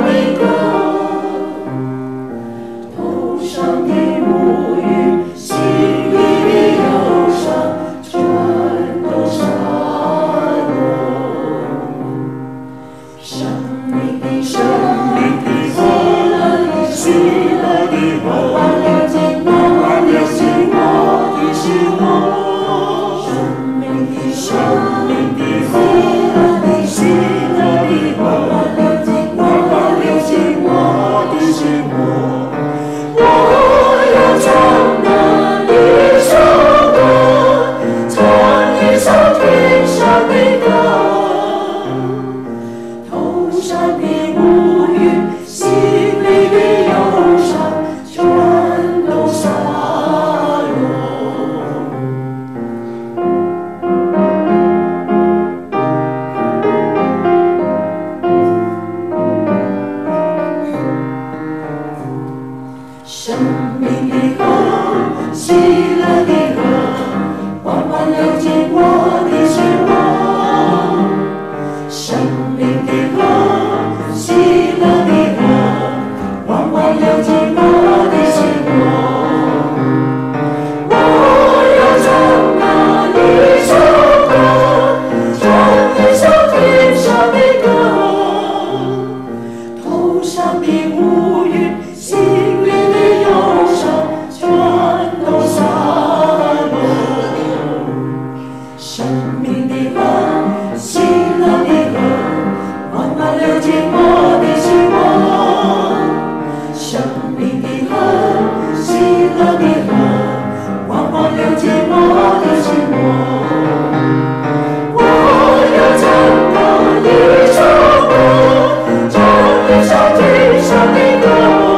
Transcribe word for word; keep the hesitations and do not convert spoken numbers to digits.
的歌，头上的乌云，心里的忧伤，全都洒落。生命的生命的喜乐的喜乐的欢欢流进我，欢流进我的心窝。生命的生命的喜乐的喜乐的欢欢流进我，欢流进我的心窝。我要唱那一首歌，唱一首天上的歌。头上的乌云，心里的忧伤，全都洒落。生命的河，喜乐的河，缓缓流进我的心窝。生命的河，喜乐的河，缓缓流进我的心窝。我要唱那一首歌，唱一首天上的歌。头上的乌云，心里的忧伤，全都洒落。生命的河，喜乐的河，缓缓流进我的心窝。生命的河，喜乐的河，缓缓流进我的心窝。我要唱那一首歌，唱一首天上的歌。